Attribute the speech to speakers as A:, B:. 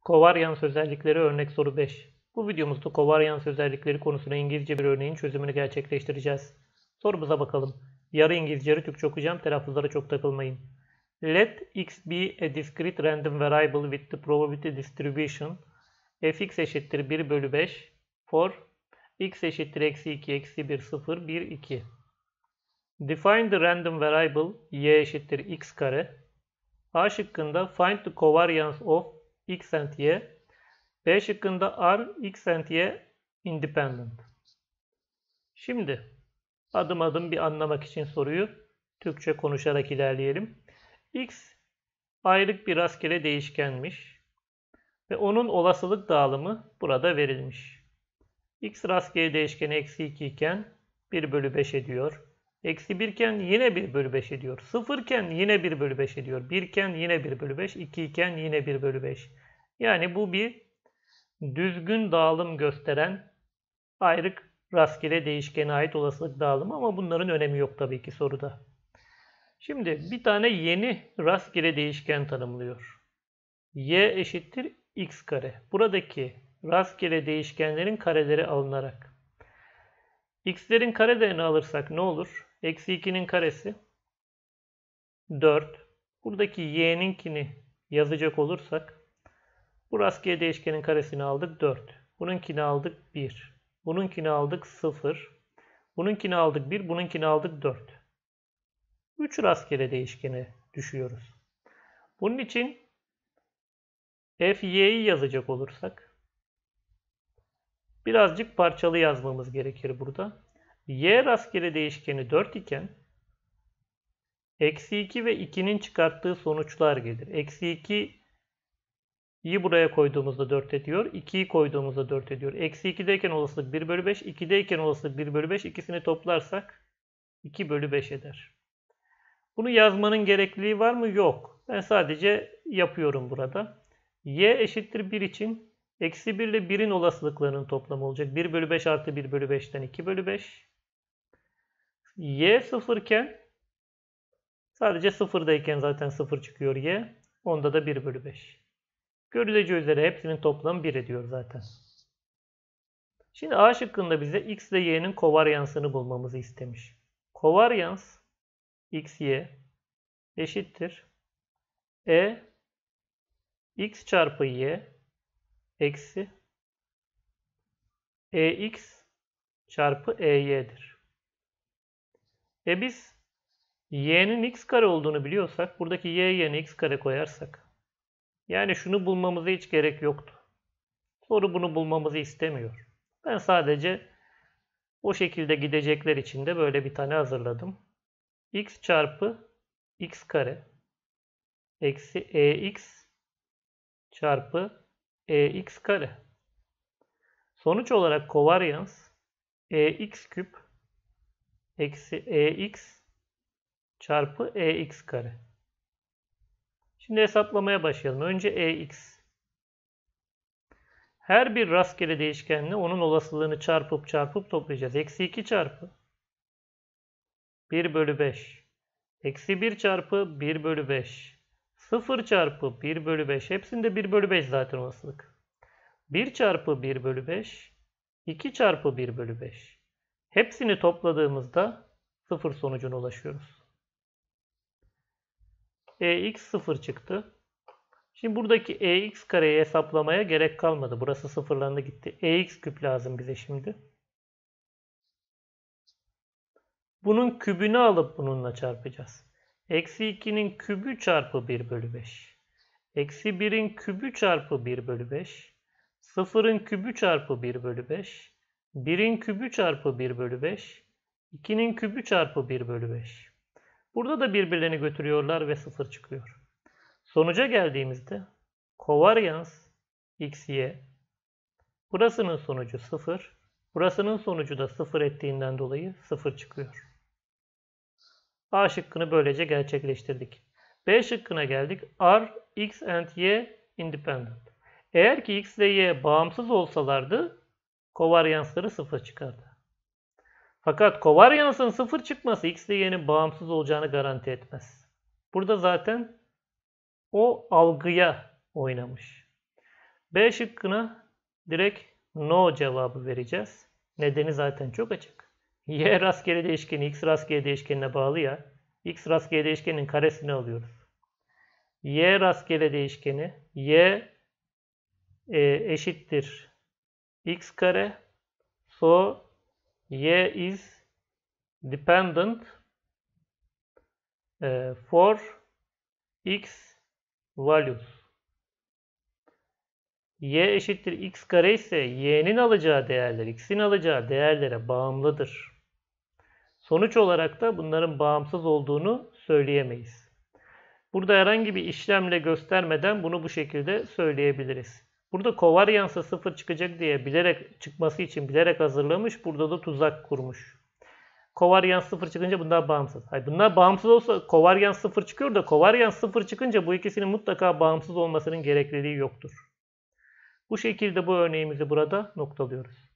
A: Kovaryans özellikleri örnek soru 5. Bu videomuzda kovaryans özellikleri konusuna İngilizce bir örneğin çözümünü gerçekleştireceğiz. Sorumuza bakalım. Yarı İngilizce, yarı Türkçe okuyacağım. Telaffuzlara çok takılmayın. Let x be a discrete random variable with the probability distribution fx eşittir 1 bölü 5 for x eşittir eksi 2, eksi 1, 0, 1, 2. Define the random variable y eşittir x kare. A şıkkında find the covariance of x and y. B şıkkında are x and y independent. Şimdi adım adım bir anlamak için soruyu Türkçe konuşarak ilerleyelim. X ayrık bir rastgele değişkenmiş ve onun olasılık dağılımı burada verilmiş. X rastgele değişkeni eksi 2 iken 1 bölü 5 ediyor. Eksi 1 iken yine 1 bölü 5 ediyor. 0 iken yine 1 bölü 5 ediyor. 1 iken yine 1 bölü 5. 2 iken yine 1 bölü 5. Yani bu bir düzgün dağılım gösteren ayrık rastgele değişkene ait olasılık dağılımı ama bunların önemi yok tabii ki soruda. Şimdi bir tane yeni rastgele değişken tanımlıyor. Y eşittir x kare. Buradaki rastgele değişkenlerin kareleri alınarak. X'lerin karelerini alırsak ne olur? Eksi 2'nin karesi 4. Buradaki y'ninkini yazacak olursak bu rastgele değişkenin karesini aldık 4. Bununkini aldık 1. Bununkini aldık 0. Bununkini aldık 1. Bununkini aldık 4. 3 rastgele değişkene düşüyoruz. Bunun için fy'yi yazacak olursak birazcık parçalı yazmamız gerekir burada. Y rastgele değişkeni 4 iken eksi 2 ve 2'nin çıkarttığı sonuçlar gelir. Eksi 2'yi buraya koyduğumuzda 4 ediyor. 2'yi koyduğumuzda 4 ediyor. Eksi 2'deyken olasılık 1 bölü 5. 2'deyken olasılık 1 bölü 5. İkisini toplarsak 2 bölü 5 eder. Bunu yazmanın gerekliliği var mı? Yok. Ben sadece yapıyorum burada. Y eşittir 1 için eksi 1 ile 1'in olasılıklarının toplamı olacak. 1 bölü 5 artı 1 bölü 5'ten 2 bölü 5. Y 0 iken sadece 0'dayken zaten 0 çıkıyor y. Onda da 1 bölü 5. Görüleceği üzere hepsinin toplamı 1 ediyor zaten. Şimdi A şıkkında bize x ile y'nin kovaryansını bulmamızı istemiş. Kovaryans x, y eşittir x çarpı y eksi x çarpı y'dir. Biz y'nin x kare olduğunu biliyorsak buradaki y yerine x kare koyarsak yani şunu bulmamıza hiç gerek yoktu. Soru bunu bulmamızı istemiyor. Ben sadece o şekilde gidecekler için de böyle bir tane hazırladım. X çarpı x kare eksi x çarpı x kare. Sonuç olarak kovaryans x küp eksi x çarpı x kare. Şimdi hesaplamaya başlayalım. Önce x. Her bir rastgele değişkenle onun olasılığını çarpıp toplayacağız. Eksi 2 çarpı 1 bölü 5. Eksi 1 çarpı 1 bölü 5. 0 çarpı 1 bölü 5. Hepsinde 1 bölü 5 zaten olasılık. 1 çarpı 1 bölü 5. 2 çarpı 1 bölü 5. Hepsini topladığımızda 0 sonucuna ulaşıyoruz. X 0 çıktı. Şimdi buradaki x kareyi hesaplamaya gerek kalmadı. Burası sıfırlandı gitti. X küp lazım bize şimdi. Bunun kübünü alıp bununla çarpacağız. Eksi 2'nin kübü çarpı 1 bölü 5. Eksi 1'in kübü çarpı 1 bölü 5. 0'ın kübü çarpı 1 bölü 5. 1'in kübü çarpı 1 bölü 5. 2'nin kübü çarpı 1 bölü 5. Burada da birbirlerini götürüyorlar ve 0 çıkıyor. Sonuca geldiğimizde kovaryans x, y. Burasının sonucu 0. Burasının sonucu da 0 ettiğinden dolayı 0 çıkıyor. A şıkkını böylece gerçekleştirdik. B şıkkına geldik. Are x and y independent? Eğer ki x ile y bağımsız olsalardı kovaryansları 0 çıkardı. Fakat kovaryansın 0 çıkması x ile y'nin bağımsız olacağını garanti etmez. Burada zaten o algıya oynamış. B şıkkına direkt no cevabı vereceğiz. Nedeni zaten çok açık. Y rastgele değişkeni x rastgele değişkenine bağlı ya. X rastgele değişkenin karesini alıyoruz. Y rastgele değişkeni y eşittir x kare. So y is dependent for x values. Y eşittir x kare ise y'nin alacağı değerler x'in alacağı değerlere bağımlıdır. Sonuç olarak da bunların bağımsız olduğunu söyleyemeyiz. Burada herhangi bir işlemle göstermeden bunu bu şekilde söyleyebiliriz. Burada kovaryansa 0 çıkacak diye çıkması için bilerek hazırlamış. Burada da tuzak kurmuş. Kovaryans 0 çıkınca bunlar bağımsız. Hayır, bunlar bağımsız olsa kovaryans 0 çıkıyor da kovaryans 0 çıkınca bu ikisinin mutlaka bağımsız olmasının gerekliliği yoktur. Bu şekilde bu örneğimizi burada noktalıyoruz.